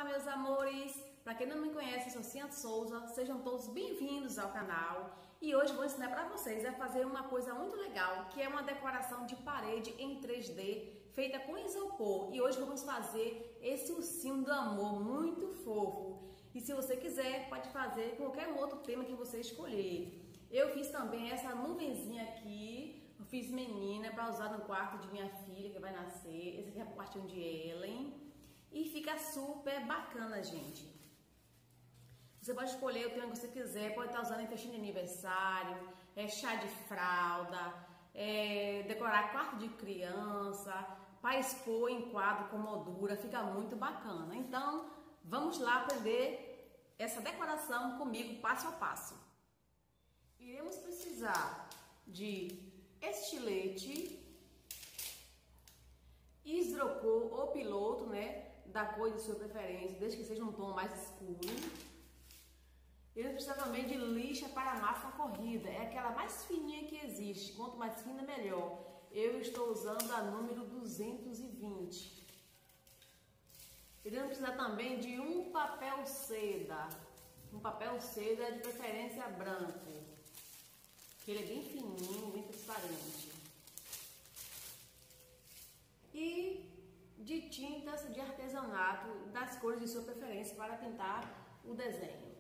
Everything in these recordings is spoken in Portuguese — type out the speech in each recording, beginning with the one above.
Olá, meus amores! Para quem não me conhece, eu sou Cintia Souza, sejam todos bem-vindos ao canal. E hoje vou ensinar para vocês a fazer uma coisa muito legal, que é uma decoração de parede em 3D, feita com isopor. E hoje vamos fazer esse ursinho do amor, muito fofo. E se você quiser, pode fazer qualquer outro tema que você escolher. Eu fiz também essa nuvenzinha aqui, eu fiz menina para usar no quarto de minha filha que vai nascer. Esse aqui é a quartinho de Ellen. E fica super bacana, gente. Você pode escolher o tema que você quiser, pode estar usando em festinha de aniversário, chá de fralda, decorar quarto de criança, para expor em quadro com moldura, fica muito bacana. Então, vamos lá aprender essa decoração comigo passo a passo. Iremos precisar de estilete, isopor ou piloto, né, da cor de sua preferência, desde que seja um tom mais escuro. Iremos precisar também de lixa para massa corrida, é aquela mais fininha que existe, quanto mais fina melhor. Eu estou usando a número 220. Iremos precisar também de um papel seda de preferência branco, que ele é bem fininho, bem transparente. E de tintas de artesanato das cores de sua preferência para pintar o desenho.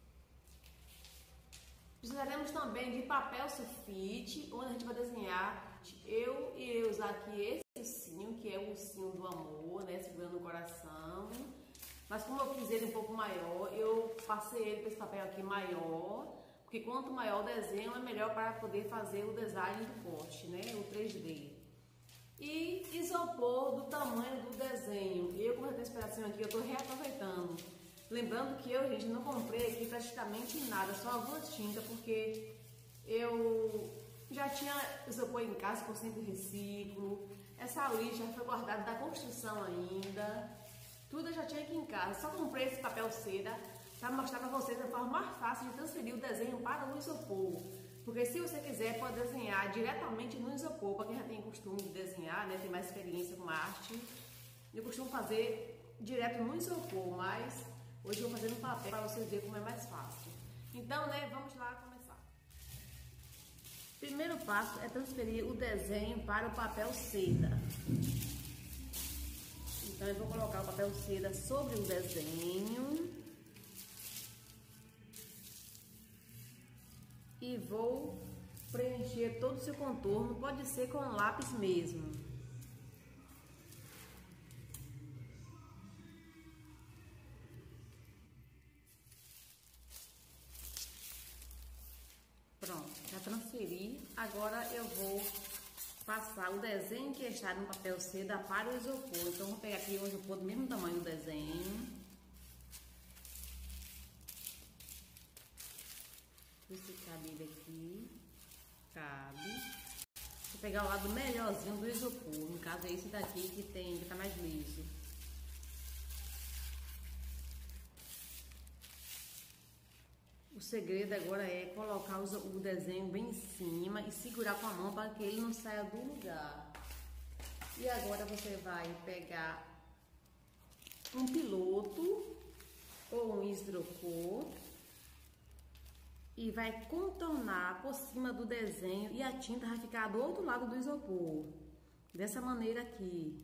Precisaremos também de papel sulfite, onde a gente vai desenhar. Eu irei usar aqui esse ursinho, que é o ursinho do amor, né, segurando o coração. Mas como eu fiz ele um pouco maior, eu passei ele para esse papel aqui maior, porque quanto maior o desenho, é melhor para poder fazer o design do corte, né, o 3D. E isopor do tamanho do desenho. Eu, como já tenho inspiração aqui, eu estou reaproveitando. Lembrando que eu, gente, não comprei aqui praticamente nada, só alguma tinta, porque eu já tinha isopor em casa, que eu sempre reciclo. Essa lixa foi guardada da construção ainda. Tudo eu já tinha aqui em casa. Só comprei esse papel seda para mostrar para vocês a forma mais fácil de transferir o desenho para o isopor. Porque se você quiser, pode desenhar diretamente no isopor. Para quem já tem costume de desenhar, né, tem mais experiência com arte, eu costumo fazer direto no isopor, mas hoje eu vou fazer no papel para vocês verem como é mais fácil. Então, né, vamos lá começar. Primeiro passo é transferir o desenho para o papel seda. Então, eu vou colocar o papel seda sobre o desenho. E vou preencher todo o seu contorno, pode ser com lápis mesmo. Pronto, já transferi. Agora eu vou passar o desenho que está no papel seda para o isopor. Então, vou pegar aqui o isopor do mesmo tamanho do desenho. Se cabe ele aqui, cabe. Vou pegar o lado melhorzinho do isopor, no caso é esse daqui que tá mais liso. O segredo agora é colocar o desenho bem em cima e segurar com a mão para que ele não saia do lugar. E agora você vai pegar um piloto ou um isopor e vai contornar por cima do desenho e a tinta vai ficar do outro lado do isopor, dessa maneira aqui.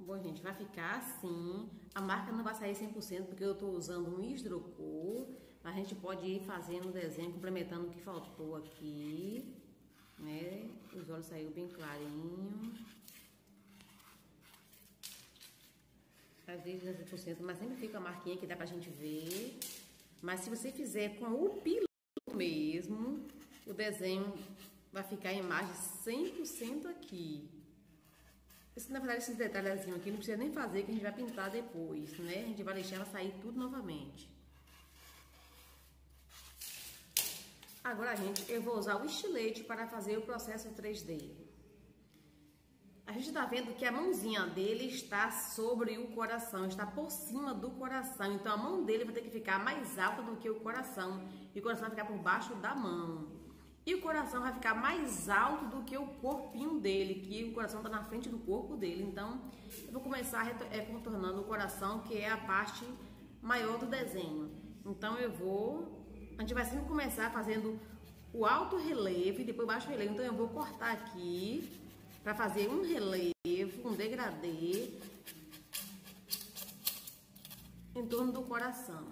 Bom, gente, vai ficar assim. A marca não vai sair 100% porque eu tô usando um hidrocor. A gente pode ir fazendo o desenho, complementando o que faltou aqui, né? Os olhos saíram bem clarinho. Às vezes é 100%, mas sempre fica a marquinha que dá pra gente ver. Mas se você fizer com o piloto mesmo, o desenho vai ficar a imagem 100% aqui. Na verdade, esses detalhezinhos aqui não precisa nem fazer, que a gente vai pintar depois, né? A gente vai deixar ela sair tudo novamente. Agora, gente, eu vou usar o estilete para fazer o processo 3D. A gente tá vendo que a mãozinha dele está sobre o coração, está por cima do coração. Então, a mão dele vai ter que ficar mais alta do que o coração. E o coração vai ficar por baixo da mão. E o coração vai ficar mais alto do que o corpinho dele, que o coração está na frente do corpo dele. Então, eu vou começar contornando o coração, que é a parte maior do desenho. Então, a gente vai sempre começar fazendo o alto relevo e depois o baixo relevo. Então, eu vou cortar aqui para fazer um relevo, um degradê em torno do coração.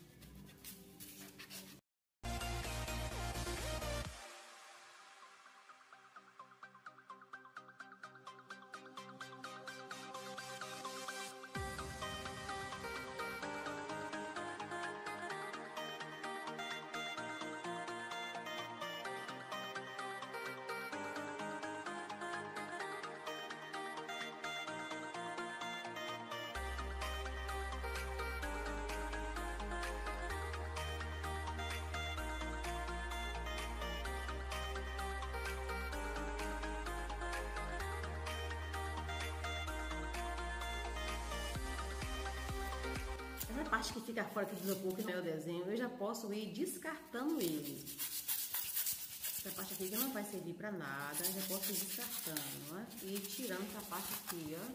Essa parte que fica fora aqui do isopor, que não é o desenho, eu já posso ir descartando ele. Essa parte aqui que não vai servir pra nada, eu já posso ir descartando, ó, e tirando essa parte aqui, ó.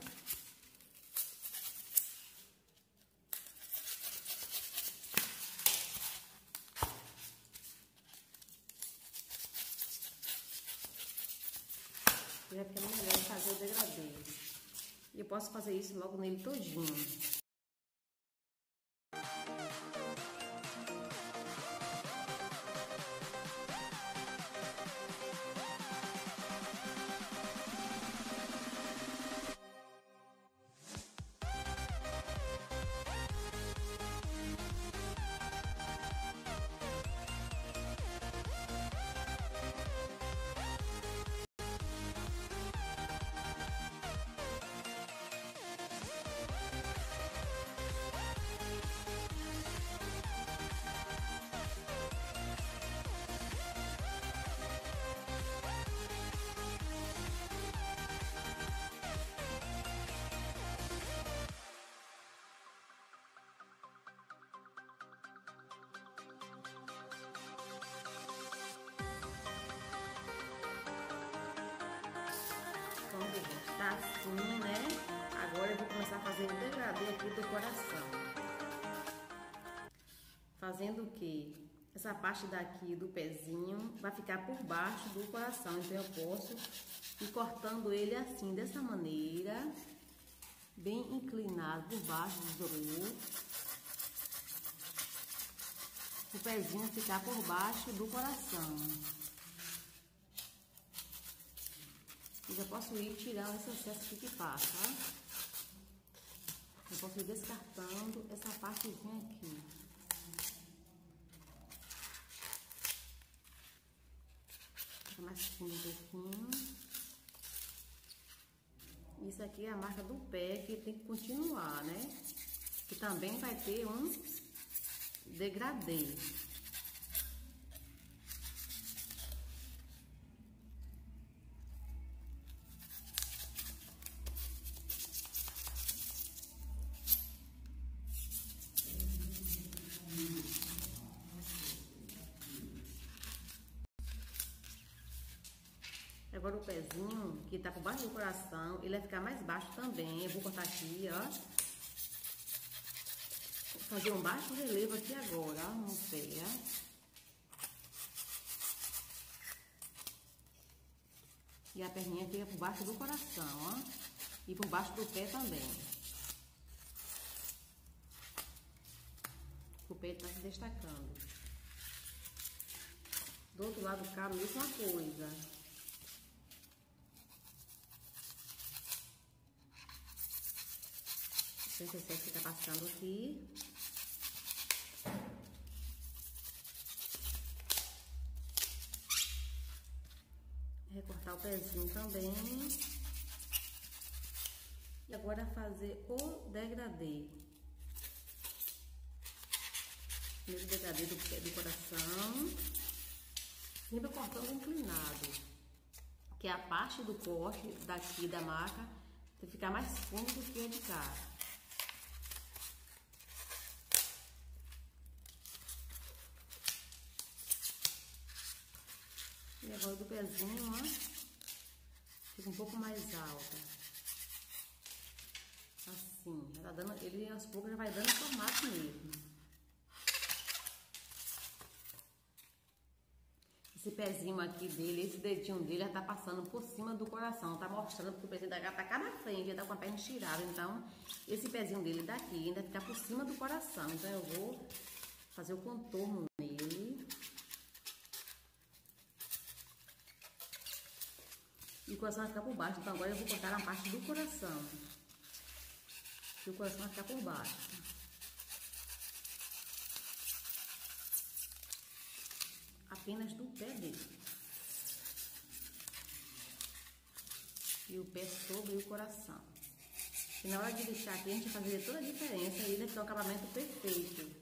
Já fica melhor fazer o degradê. E eu posso fazer isso logo nele todinho. Tá assim, né? Agora eu vou começar a fazer o degradê aqui do coração. Fazendo o quê? Essa parte daqui do pezinho vai ficar por baixo do coração. Então eu posso ir cortando ele assim, dessa maneira, bem inclinado por baixo do isopor. O pezinho ficar por baixo do coração. Eu já posso ir tirando esse excesso aqui que passa, ó. Eu posso ir descartando essa partezinha aqui. Fica mais fundo um pouquinho. Isso aqui é a marca do pé, que tem que continuar, né? Que também vai ter um degradê. Agora o pezinho, que tá por baixo do coração, ele vai ficar mais baixo também. Eu vou cortar aqui, ó. Vou fazer um baixo relevo aqui agora, ó, no pé. E a perninha fica por baixo do coração, ó. E por baixo do pé também. O pé está se destacando. Do outro lado cá, a mesma coisa. Esse que tá passando aqui. Recortar o pezinho também. E agora fazer o degradê. Primeiro degradê do coração. Sempre cortando inclinado. Que é a parte do corte daqui da maca tem que ficar mais fundo do que a de cá. E agora do pezinho, ó, fica um pouco mais alta. Assim, já tá dando, ele aos poucos já vai dando formato mesmo. Esse pezinho aqui dele, esse dedinho dele já tá passando por cima do coração, tá mostrando porque o pezinho da gata tá cá na frente, já tá com a perna estirada, então esse pezinho dele daqui ainda fica por cima do coração. Então eu vou fazer o contorno nele. E o coração vai ficar por baixo, então agora eu vou cortar na parte do coração. E o coração vai ficar por baixo. Apenas do pé dele. E o pé sobre o coração. E na hora de lixar aqui, a gente vai fazer toda a diferença e ele fica o acabamento perfeito.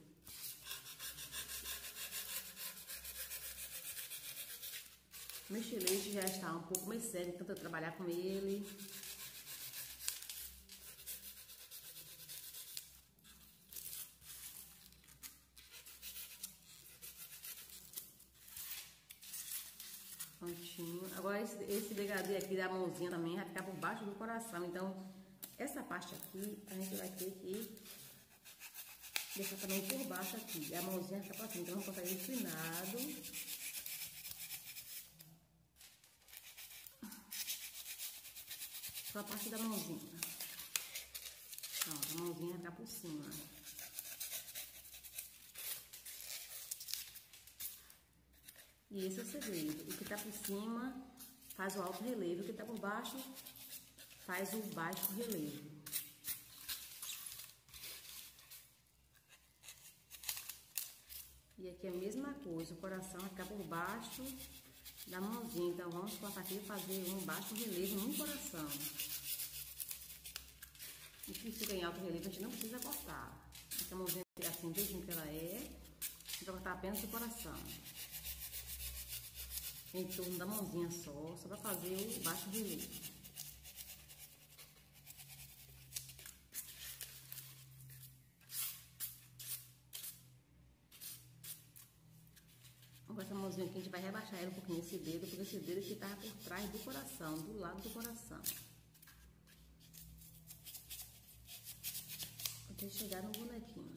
O meu estilete já está um pouco mais sério, tanto eu trabalhar com ele. Prontinho. Agora esse degradê aqui da mãozinha também vai ficar por baixo do coração. Então, essa parte aqui, a gente vai ter que deixar também por baixo aqui. E a mãozinha fica pra cima, então vamos cortar inclinado. Só a parte da mãozinha. Ó, a mãozinha vai ficar por cima. E esse é o segredo. O que tá por cima faz o alto relevo, o que tá por baixo faz o baixo relevo. E aqui é a mesma coisa, o coração vai ficar por baixo da mãozinha. Então vamos cortar aqui e fazer um baixo relevo no coração. E que fica em alto relevo, a gente não precisa cortar. Essa mãozinha assim, do jeitinho que ela é, a gente vai cortar apenas o coração. Em torno da mãozinha só para fazer o baixo relevo. Agora essa mãozinha aqui a gente vai rebaixar ela um pouquinho esse dedo, porque esse dedo aqui tá por trás do coração, do lado do coração. Até chegar no bonequinho.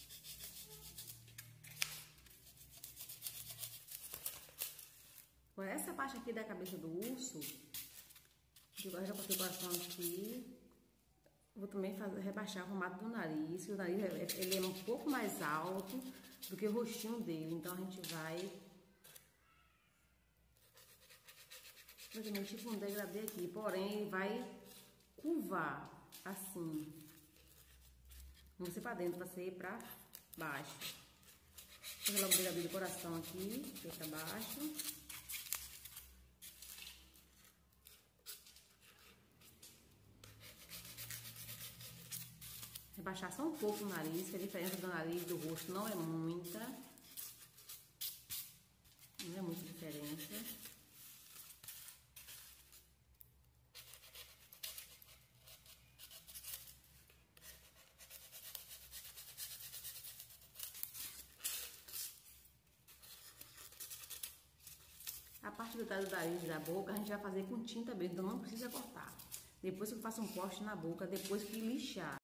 Agora essa parte aqui da cabeça do urso, eu já cortei o coração aqui. Vou também rebaixar o formato do nariz, que o nariz ele é um pouco mais alto do que o rostinho dele. Então a gente vai fazer tipo um degradê aqui, porém vai curvar assim. Não vai ser pra dentro, vai ser pra baixo. Vou fazer logo o degradê do coração aqui, pra baixo. Rebaixar só um pouco o nariz, que a diferença do nariz e do rosto não é muita. Não é muita diferença. A parte do nariz e da boca a gente vai fazer com tinta mesmo, então não precisa cortar. Depois que eu faço um corte na boca, depois que lixar.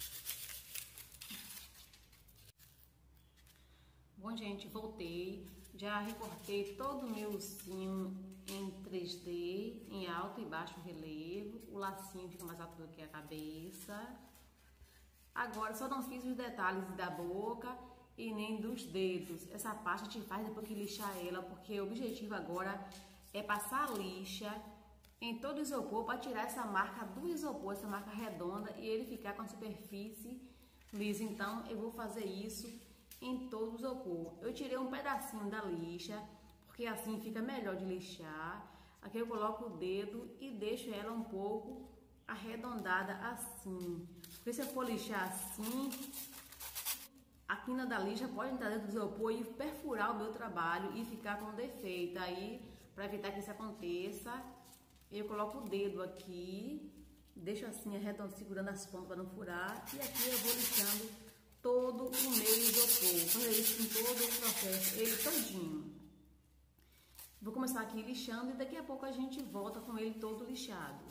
Bom, gente, voltei. Já recortei todo o meu ursinho em 3D, em alto e baixo relevo. O lacinho fica mais alto do que a cabeça. Agora só não fiz os detalhes da boca e nem dos dedos. Essa parte a gente faz depois que lixar ela, porque o objetivo agora é passar a lixa em todo o isopor para tirar essa marca do isopor, essa marca redonda, e ele ficar com a superfície lisa. Então eu vou fazer isso em todo o isopor. Eu tirei um pedacinho da lixa, porque assim fica melhor de lixar. Aqui eu coloco o dedo e deixo ela um pouco arredondada assim. Porque se eu for lixar assim, a quina da lixa pode entrar dentro do isopor e perfurar o meu trabalho e ficar com defeito. Aí, para evitar que isso aconteça, eu coloco o dedo aqui, deixo assim arredondo, segurando as pontas para não furar, e aqui eu vou lixando todo o meu isopor, fazer isso em todo o processo, ele todinho. Vou começar aqui lixando e daqui a pouco a gente volta com ele todo lixado.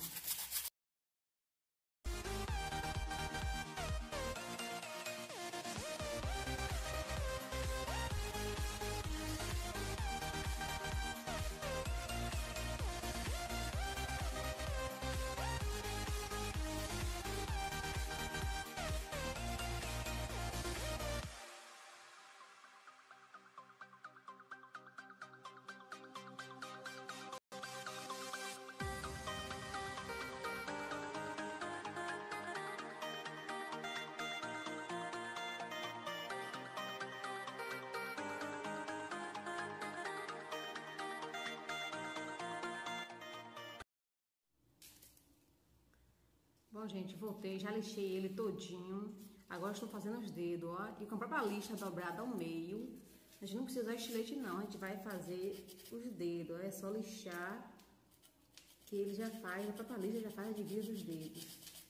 Bom, gente, voltei, já lixei ele todinho. Agora estou fazendo os dedos, ó. E com a própria lixa dobrada ao meio. A gente não precisa usar estilete, não. A gente vai fazer os dedos, ó. É só lixar que ele já faz, a própria lixa já faz a divisa dos dedos.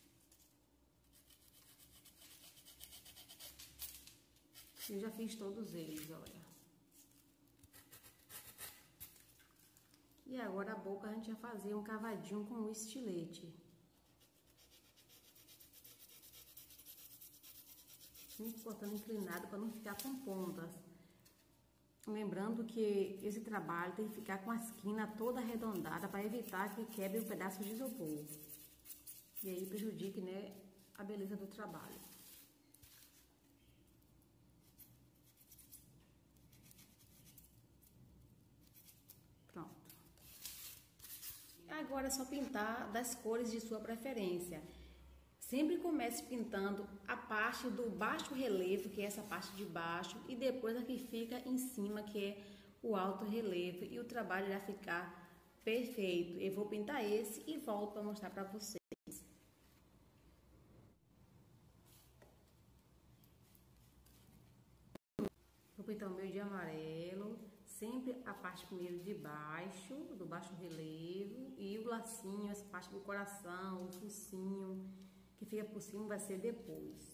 Eu já fiz todos eles, olha. E agora a boca a gente vai fazer um cavadinho com o estilete. Sempre cortando inclinado para não ficar com pontas. Lembrando que esse trabalho tem que ficar com a esquina toda arredondada para evitar que quebre um pedaço de isopor. E aí prejudique, né, a beleza do trabalho. Pronto. Agora é só pintar das cores de sua preferência. Sempre comece pintando a parte do baixo relevo, que é essa parte de baixo, e depois a que fica em cima, que é o alto relevo, e o trabalho irá ficar perfeito. Eu vou pintar esse e volto para mostrar para vocês. Vou pintar o meu de amarelo, sempre a parte primeiro de baixo, do baixo relevo, e o lacinho, essa parte do coração, o focinho, que fica por cima vai ser depois.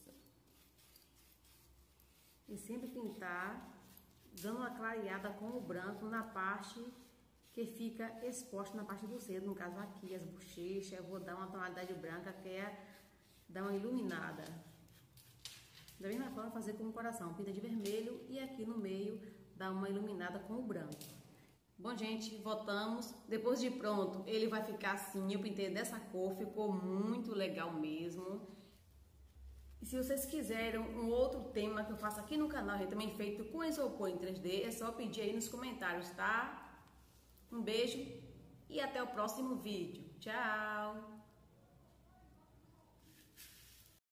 E sempre pintar, dando uma clareada com o branco na parte que fica exposta na parte do dedo, no caso aqui, as bochechas. Eu vou dar uma tonalidade branca, que é dar uma iluminada. Da mesma forma, fazer com o coração, pinta de vermelho e aqui no meio dá uma iluminada com o branco. Bom, gente, voltamos. Depois de pronto, ele vai ficar assim. Eu pintei dessa cor, ficou muito legal mesmo. E se vocês quiserem um outro tema que eu faço aqui no canal, também feito com isopor em 3D, é só pedir aí nos comentários, tá? Um beijo e até o próximo vídeo. Tchau!